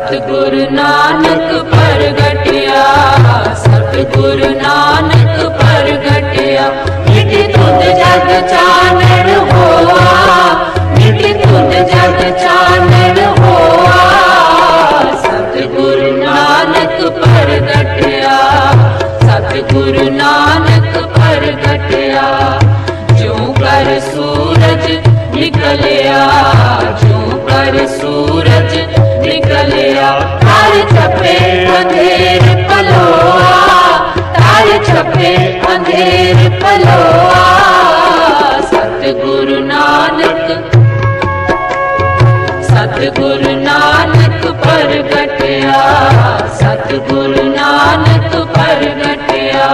सतगुरु नानक प्रगटिया, सतगुरु नानक प्रगटिया। मिटी तुद जग चानन होआ, मिटी तुद जग चानन होआ। सतगुरु नानक प्रगटिया, सतगुरु नानक प्रगटिया। ज्यों कर सूरज निकलिया, ज्यों कर सूरज निकलिया। तार छपे अंधेर पलोआ, तार छपे अंधेर पलोआ। सतगुरु नानक, सतगुरु नानक प्रगटिया, सतगुरु नानक प्रगटिया।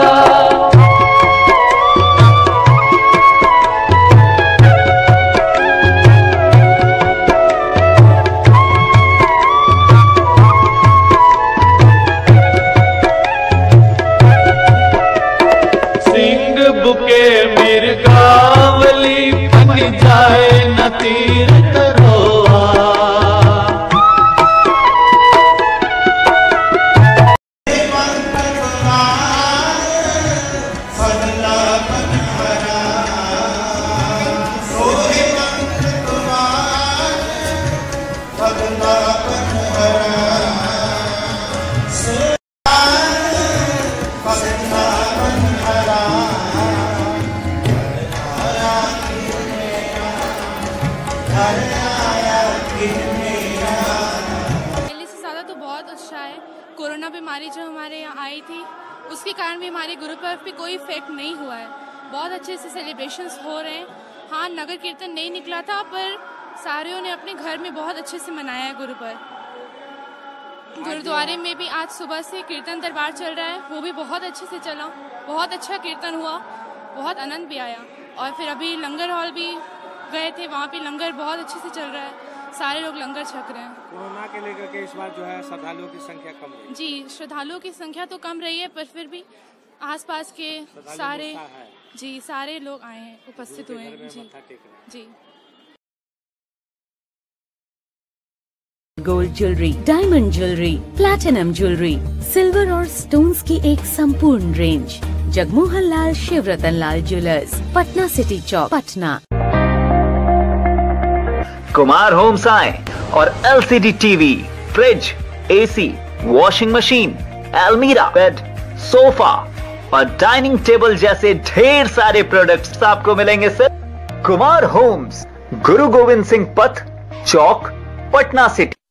बुके मिर्गावली बन जाए न तीर तरोआ। पहले से ज़्यादा तो बहुत अच्छा है। कोरोना बीमारी जो हमारे यहाँ आई थी उसके कारण भी हमारे गुरु पर्व पे कोई इफेक्ट नहीं हुआ है। बहुत अच्छे से सेलिब्रेशंस हो रहे हैं। हाँ, नगर कीर्तन नहीं निकला था पर सारों ने अपने घर में बहुत अच्छे से मनाया है गुरु पर्व। गुरुद्वारे में भी आज सुबह से कीर्तन दरबार चल रहा है, वो भी बहुत अच्छे से चला। बहुत अच्छा कीर्तन हुआ, बहुत आनंद भी आया। और फिर अभी लंगर हॉल भी गए थे, वहाँ पे लंगर बहुत अच्छे से चल रहा है। सारे लोग लंगर छक रहे हैं। कोरोना के लेकर के इस बार जो है श्रद्धालुओं की संख्या कम रही। जी, श्रद्धालुओं की संख्या तो कम रही है पर फिर भी आसपास के सारे सारे लोग आए हैं, उपस्थित हुए हैं। जी। Gold jewellery, diamond jewellery, platinum jewellery, silver और स्टोन्स की एक संपूर्ण range. Jagmohan Lal Shivratan Lal jewellers, Patna city Chowk, Patna. Kumar homes आए और LCD TV, fridge, AC, washing machine, अलमीरा, बेड, सोफा और डाइनिंग टेबल जैसे ढेर सारे प्रोडक्ट्स आपको मिलेंगे सिर्फ कुमार होम्स, गुरु गोविंद सिंह पथ, चौक, पटना सिटी।